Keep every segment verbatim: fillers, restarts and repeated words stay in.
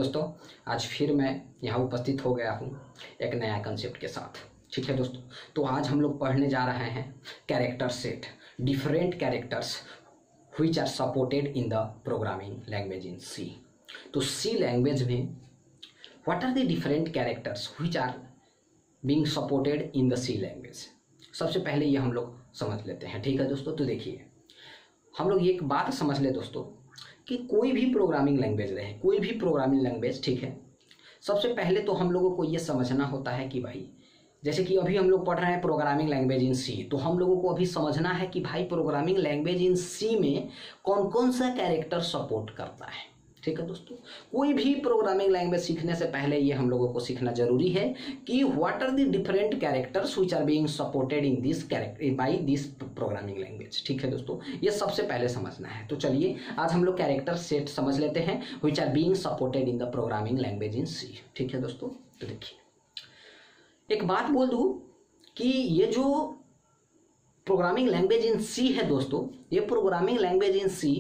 दोस्तों, आज फिर मैं यहाँ उपस्थित हो गया हूँ एक नया कंसेप्ट के साथ। ठीक है दोस्तों, तो आज हम लोग पढ़ने जा रहे हैं character set, different characters which are supported in the programming language in C. तो सी लैंग्वेज में what are the different characters which are being supported in the C language. सबसे पहले ये हम लोग समझ लेते हैं। ठीक है दोस्तों, तो देखिए हम लोग एक बात समझ ले दोस्तों कि कोई भी प्रोग्रामिंग लैंग्वेज रहे, कोई भी प्रोग्रामिंग लैंग्वेज, ठीक है, सबसे पहले तो हम लोगों को ये समझना होता है कि भाई जैसे कि अभी हम लोग पढ़ रहे हैं प्रोग्रामिंग लैंग्वेज इन सी, तो हम लोगों को अभी समझना है कि भाई प्रोग्रामिंग लैंग्वेज इन सी में कौन कौन सा कैरेक्टर सपोर्ट करता है। ठीक है दोस्तों, कोई भी प्रोग्रामिंग लैंग्वेज सीखने से पहले ये हम लोगों को सीखना जरूरी है कि what are the different characters which are being supported in this character by this programming language. ठीक है दोस्तों, ये सबसे पहले समझना है। तो चलिए आज हम लोग कैरेक्टर सेट समझ लेते हैं which are being supported in the programming language in C. ठीक है दोस्तों, तो देखिए एक बात बोल दूं कि ये जो प्रोग्रामिंग लैंग्वेज इन सी है दोस्तों, ये programming language in C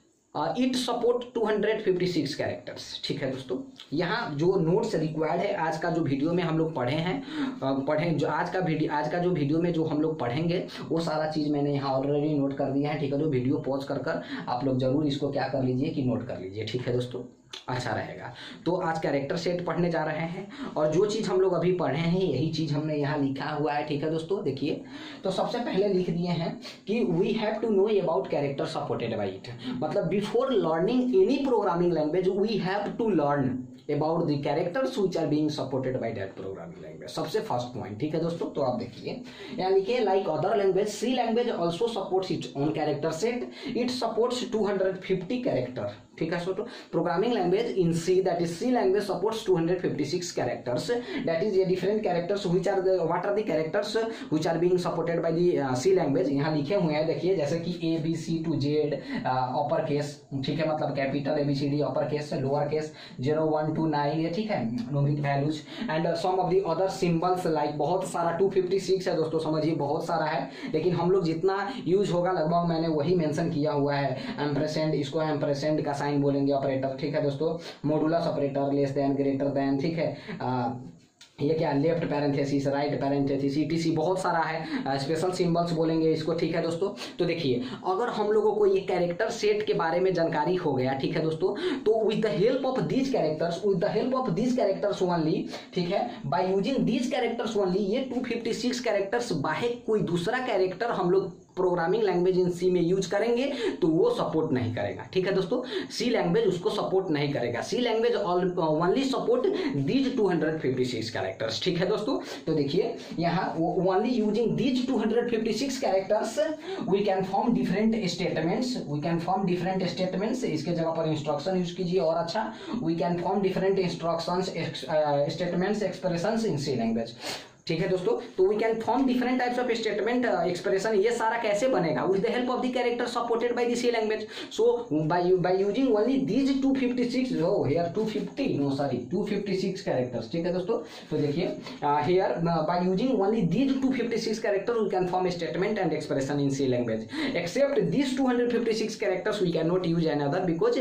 it support two hundred fifty six characters. ठीक है दोस्तों, यहाँ जो नोट्स रिक्वायर्ड है आज का जो वीडियो में हम लोग पढ़े हैं पढ़े जो आज का वीडियो आज का जो वीडियो में जो हम लोग पढ़ेंगे वो सारा चीज़ मैंने यहाँ ऑलरेडी नोट कर दिया है। ठीक है, जो वीडियो पॉज कर कर आप लोग जरूर इसको क्या कर लीजिए कि नोट कर लीजिए। ठीक है दोस्तों, अच्छा रहेगा। तो आज कैरेक्टर सेट पढ़ने जा रहे हैं और जो चीज़ हम लोग अभी पढ़े हैं यही चीज़ हमने यहाँ लिखा हुआ है। ठीक है दोस्तों, देखिए तो सबसे पहले लिख दिए हैं कि we have to know about character supported by it, मतलब before learning any programming language we have to learn about the characters which are being supported by that programming language। सबसे फर्स्ट पॉइंट। ठीक है दोस्तों, तो आप देखिए यहाँ लिखिए like other language C language also supports its own character set, it supports two hundred fifty character. ठीक है दोस्तों, programming language in C that is C language supports two hundred fifty six characters, that is a different characters which are the what are the characters which are being supported by the C language. यहाँ लिखे हुए हैं देखिए, जैसे कि A B C to Z upper case, ठीक है, मतलब capital A B C D upper case, lower case zero one two nine, ये ठीक है numeric values and some of the other symbols like बहुत सारा टू फिफ्टी सिक्स है दोस्तों, समझिए बहुत सारा है, लेकिन हम लोग जितना यूज होगा लगभग मैंने वही मेंशन किया हुआ है। एम्परसेंड, इसको एम्परसेंड का साइन बोलेंगे ऑपरेटर। ठीक है दोस्तों, modulus operator, less than, greater than, ठीक है, आ, ये क्या left parenthesis, right parenthesis, etc बहुत सारा है, स्पेशल सिंबल्स बोलेंगे इसको। ठीक है दोस्तों, तो देखिए अगर हम लोगों को ये कैरेक्टर सेट के बारे में जानकारी हो गया, ठीक है दोस्तों, तो with the help of these characters with the help of these characters only, ठीक है, by using these characters only, ये टू फिफ्टी सिक्स कैरेक्टर्स बाहर कोई दूसरा कैरेक्टर हम लोग प्रोग्रामिंग लैंग्वेज इन सी में यूज करेंगे तो वो सपोर्ट नहीं करेगा। ठीक है दोस्तों, सी लैंग्वेज उसको सपोर्ट नहीं करेगा। C language only support these two hundred fifty six characters. ठीक है दोस्तों, तो देखिए यहाँ only using these two hundred fifty six characters we can form different statements we can form different statements इसके जगह पर इंस्ट्रक्शन यूज कीजिए और अच्छा, we can form different instructions statements expressions in C language. ठीक है दोस्तों, तो we can form different types of statement expression, ये सारा कैसे बनेगा with the help of the character supported by the C language. So by by using only these two fifty six, oh here two fifty, no sorry two fifty six characters. ठीक है दोस्तों, तो देखिए here by using only these two fifty six characters we can form statement and expression in C language, except these two hundred fifty six characters we can not use any other because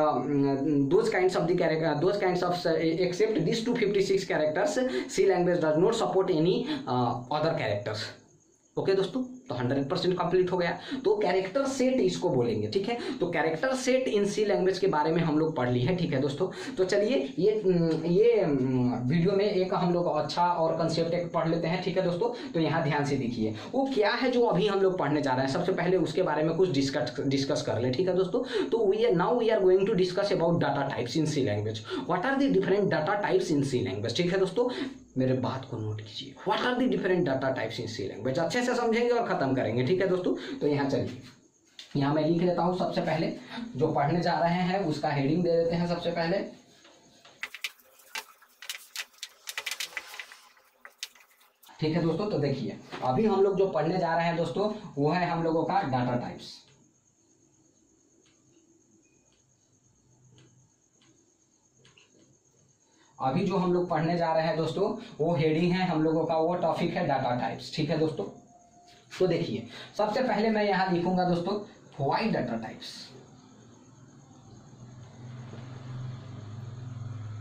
those kinds of the character those kinds of except these two fifty six characters C language does not support any other characters. Okay दोस्तों, तो hundred percent complete हो गया। तो character set इसको बोलेंगे। ठीक है, तो character set in C language के बारे में हम लोग पढ़ ली है। ठीक है दोस्तों, तो चलिए ये ये वीडियो में एक हम लोग अच्छा और कंसेप्ट एक पढ़ लेते हैं। ठीक है दोस्तों, तो यहाँ ध्यान से देखिए वो क्या है जो अभी हम लोग पढ़ने जा रहे हैं। सबसे पहले उसके बारे में कुछ डिस्कस डिस्कस कर ले। ठीक है दोस्तों, तो we are now we are going to discuss about data types in C language. What are the different data types in C language. ठीक है दोस्तों, मेरे बात को नोट कीजिए, what are the different data types in C language, अच्छे से समझेंगे और खत्म करेंगे। ठीक है दोस्तों, तो यहाँ चलिए यहाँ मैं लिख लेता हूँ। सबसे पहले जो पढ़ने जा रहे हैं उसका हेडिंग दे देते हैं सबसे पहले। ठीक है दोस्तों, तो देखिए अभी हम लोग जो पढ़ने जा रहे हैं दोस्तों वो है हम लोगों का डाटा टाइप्स। अभी जो हम लोग पढ़ने जा रहे हैं दोस्तों वो हेडिंग है हम लोगों का, वो टॉपिक है डाटा टाइप्स। ठीक है दोस्तों, तो देखिए सबसे पहले मैं यहां लिखूंगा दोस्तों why data types.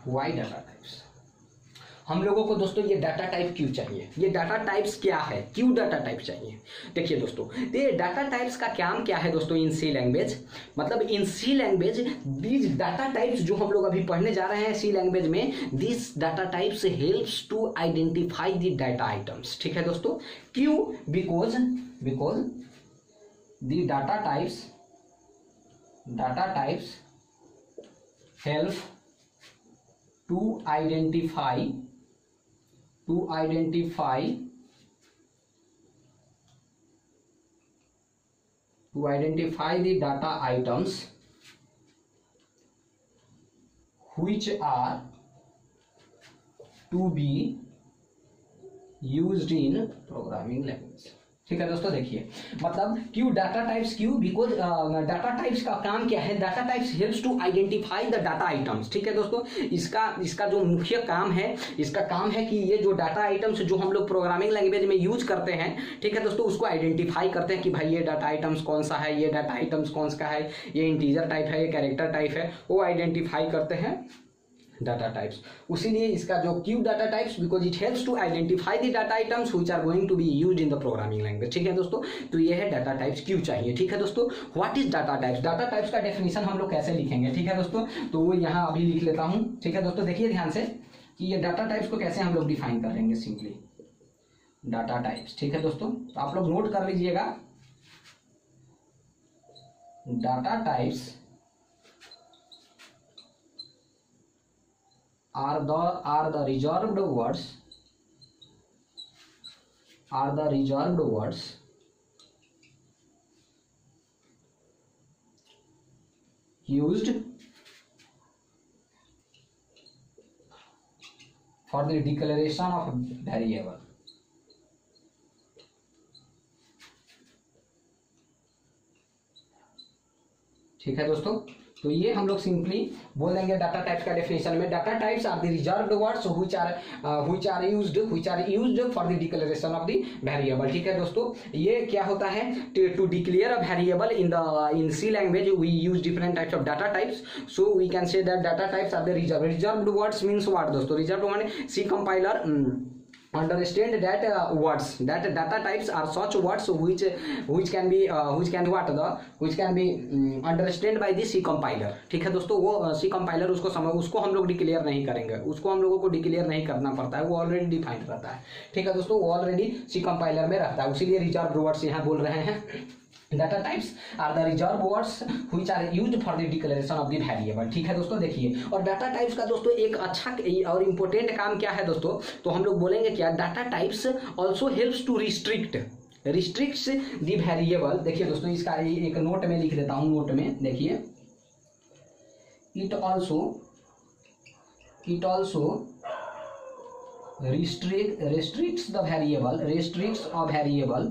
Why data types. हम लोगों को दोस्तों ये डाटा टाइप क्यों चाहिए, ये डाटा टाइप्स क्या है, क्यों डाटा टाइप चाहिए? देखिए दोस्तों, ये डाटा टाइप्स का काम क्या है दोस्तों इन सी लैंग्वेज, मतलब in C language these data types जो हम लोग अभी पढ़ने जा रहे हैं सी लैंग्वेज में, this data types helps to identify the data items. ठीक है दोस्तों, क्यों? Because because the data types data types help to identify to identify to identify the data items which are to be used in programming language। ठीक है दोस्तों, देखिए मतलब क्यों डाटा टाइप्स, क्यों? बिकॉज डाटा टाइप्स का काम क्या है, data types helps to identify the data items. ठीक है दोस्तों, इसका इसका जो मुख्य काम है, इसका काम है कि ये जो डाटा आइटम्स जो हम लोग प्रोग्रामिंग लैंग्वेज में यूज करते हैं, ठीक है दोस्तों, उसको आइडेंटिफाई करते हैं कि भाई ये डाटा आइटम्स कौन सा है, ये डाटा आइटम्स कौन सा है, ये इंटीजर टाइप है, ये कैरेक्टर टाइप है, वो आइडेंटिफाई करते हैं डाटा टाइप्स। उसीलिए इसका जो क्यू data types, because it helps to identify the data items which are going to be used in the programming language. ठीक है दोस्तों, तो ये है डाटा टाइप्स क्यों चाहिए। ठीक है दोस्तों, what is data types? Data types का डेफिनेशन हम लोग कैसे लिखेंगे? ठीक है दोस्तों, तो वो यहाँ अभी लिख लेता हूँ। ठीक है दोस्तों, देखिए ध्यान से कि ये डाटा टाइप्स को कैसे हम लोग डिफाइन करेंगे, सिंपली डाटा टाइप्स। ठीक है दोस्तों, तो आप लोग नोट कर लीजिएगा, data types are the are the reserved words are the reserved words used for the declaration of variable। ठीक है दोस्तों, तो ये हम लोग सिंपली बोल देंगे डाटा टाइप्स का डेफिनेशन में, data types are the reserved words which are which are used which are used for the declaration of the variable. ठीक है दोस्तों, ये क्या होता है, to declare a variable in the in C language we use different types of data types. So we can say that data types are the reserved reserved words means what दोस्तों? Reserved माने सी compiler understand that uh, words that data types are such words which which can be uh, which can what the which can be um, understand by the C compiler। ठीक है दोस्तों, वो C compiler उसको समझ उसको हम लोग declare नहीं करेंगे, उसको हम लोगों को डिक्लेयर नहीं करना पड़ता है, वो ऑलरेडी डिफाइंड रहता है। ठीक है दोस्तों, वो ऑलरेडी C compiler में रहता है, उसीलिए रिजर्व वर्ड्स यहाँ बोल रहे हैं। Data types are the reserve words which are used for the declaration of the variable. ठीक है दोस्तों, देखिए, और डाटा टाइप्स का दोस्तों एक अच्छा और इम्पोर्टेंट काम क्या है दोस्तों, तो हम लोग बोलेंगे क्या, data types also helps to restrict restricts the variable. देखिए दोस्तों, इसका एक नोट में लिख देता हूँ, नोट में देखिए, it also it also restrict restricts the variable restricts a variable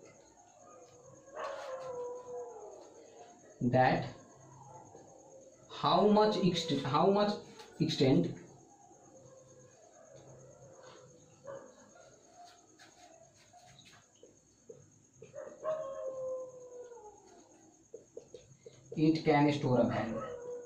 that how much extent how much extent it can store a value।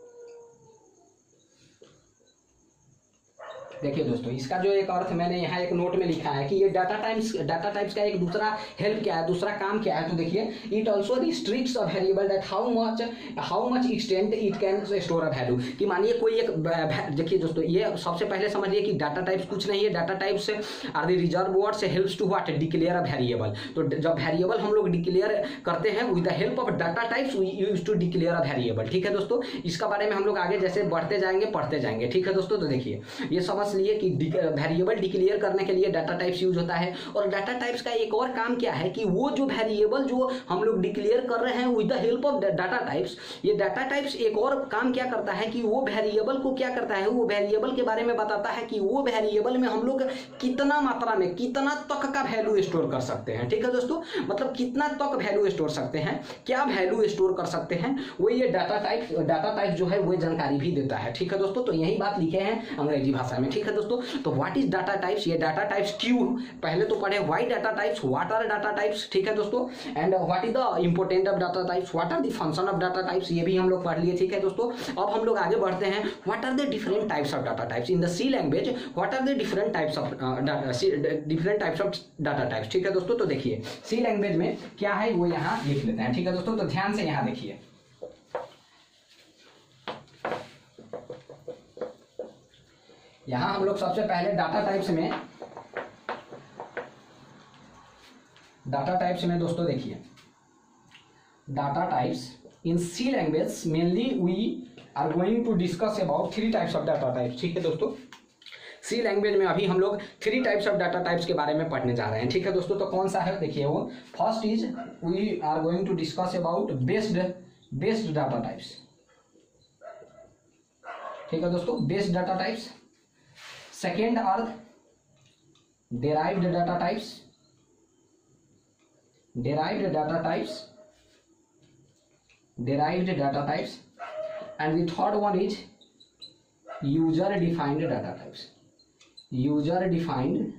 देखिए दोस्तों, इसका जो एक अर्थ मैंने यहाँ एक नोट में लिखा है कि ये डाटा टाइप्स डाटा टाइप्स का एक दूसरा हेल्प क्या है, दूसरा काम क्या है, तो देखिए, it also restricts a variable that how much how much extent it can store a value. कि मानिए कोई एक, देखिए दोस्तों, ये सबसे पहले समझिए कि डाटा टाइप्स कुछ नहीं है, data types are the reserve words helps to what declare a variable. तो जब वेरिएबल हम लोग डिक्लेयर करते हैं with the help of data types we use to declare a variable. ठीक है दोस्तों, इसका बारे में हम लोग आगे जैसे बढ़ते जाएंगे पढ़ते जाएंगे। ठीक है दोस्तों, तो देखिए, ये समझ लिए कि वेरिएबल डिक्लेयर करने के लिए डाटा टाइप्स यूज होता है। और डाटा टाइप्स का एक और काम क्या है कि वो जो वेरिएबल जो हम लोग डिक्लेयर कर रहे हैं with the help of data types, ये डाटा टाइप्स एक और काम क्या करता है कि वो वेरिएबल को क्या करता है, वो वेरिएबल के बारे में बताता है कि वो वेरिएबल में हम लोग कितना मात्रा में कितना तक का वैल्यू स्टोर कर सकते हैं। ठीक है दोस्तों, मतलब कितना तक वैल्यू स्टोर सकते हैं, क्या वैल्यू स्टोर कर सकते हैं, वो ये डाटा टाइप डाटा टाइप जो है वो जानकारी भी देता है। ठीक है दोस्तों, तो यही बात लिखे हैं अंग्रेजी भाषा में। ठीक ठीक है दोस्तों। तो व्हाट इज डाटा टाइप्स, ये डाटा टाइप्स क्यों, पहले तो पढ़े why data types, what are data types, ठीक है दोस्तों, and what is the important of data types, what are the function of data types, ये भी हम लोग पढ़ लिए, ठीक है दोस्तों। अब हम लोग आगे बढ़ते हैं, what are the different types of data types in the C language, what are the different types of different types of data types, ठीक है दोस्तों। तो देखिए सी लैंग्वेज में क्या है वो यहाँ लिख लेते हैं, ठीक है दोस्तों। तो ध्यान से यहाँ देखिए, यहाँ हम लोग सबसे पहले डाटा टाइप्स में डाटा टाइप्स में दोस्तों देखिए, data types in C language mainly we are going to discuss about three types of data types, ठीक है दोस्तों। सी लैंग्वेज में अभी हम लोग three types of data types के बारे में पढ़ने जा रहे हैं, ठीक है दोस्तों। तो कौन सा है देखिए, वो first is we are going to discuss about based based data types, ठीक है दोस्तों, based data types. Second are derived data types, derived data types, derived data types, and the third one is user defined data types, user defined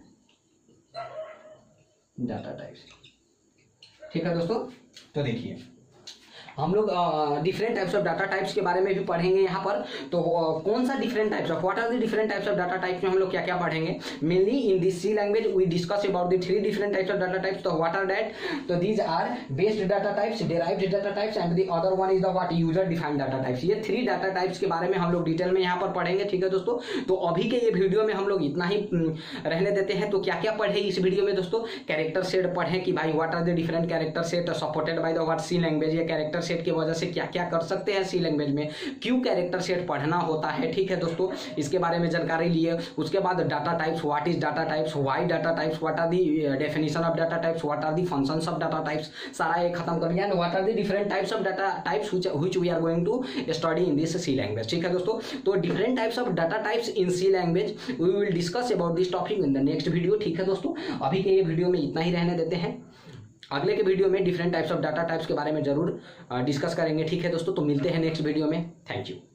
data types, ठीक है दोस्तों। तो देखिए हम लोग different types of data types के बारे में भी पढ़ेंगे यहाँ पर। तो uh, कौन सा different types of, what are the different types of data types में हम लोग क्या क्या पढ़ेंगे, mainly in this C language we discuss about the three different types of data types. तो व्हाट आर दैट, तो these are based data types, derived data types, and the other one is the what, user defined data types. ये three data types के बारे में हम लोग detail में यहाँ पर पढ़ेंगे, ठीक है दोस्तों। तो अभी के ये वीडियो में हम लोग इतना ही रहने देते हैं। तो क्या क्या पढ़े इस वीडियो में दोस्तों, कैरेक्टर सेट पढ़े कि भाई what are the different character set supported by the what C language, ये कैरेक्टर सेट की वजह से क्या क्या कर सकते हैं सी लैंग्वेज में, क्यों कैरेक्टर सेट पढ़ना होता है, ठीक है दोस्तों, इसके बारे में जानकारी लिए। उसके बाद data types, what is data types, why data types, what are the definition of data types, what are the functions of data types, सारा ये खत्म कर लिया। What are the different types of data types which we are going to study in this C language, ठीक है दोस्तों। तो different types of data types in C language we will discuss about this topic in the next video, ठीक है दोस्तों। अभी के ये वीडियो में इतना ही रहने देते हैं, अगले के वीडियो में different types of data types के बारे में जरूर डिस्कस करेंगे, ठीक है दोस्तों। तो मिलते हैं नेक्स्ट वीडियो में, थैंक यू।